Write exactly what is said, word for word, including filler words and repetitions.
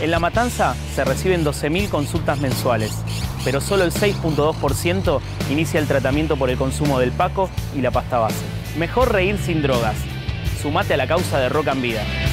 En La Matanza se reciben doce mil consultas mensuales, pero solo el seis punto dos por ciento inicia el tratamiento por el consumo del Paco y la pasta base. Mejor reír sin drogas. Sumate a la causa de Rock en Vida.